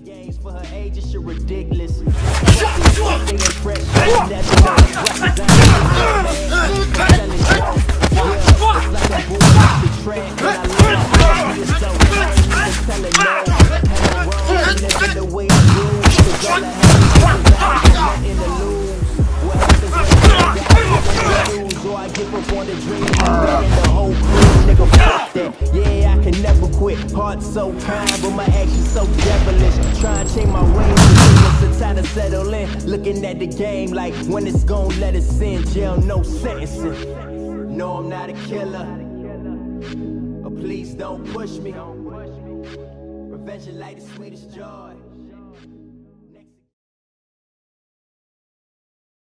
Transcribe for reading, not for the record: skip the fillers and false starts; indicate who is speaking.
Speaker 1: games for her age, it's ridiculous. Yeah, I can never quit. Heart so kind, but my actions so devilish. Try to change my ways, it's time to settle in. Looking at the game like when it's gon' let us in. Jail, no sentencing. No, I'm not a killer, but please don't push me. Revenge is like the sweetest joy.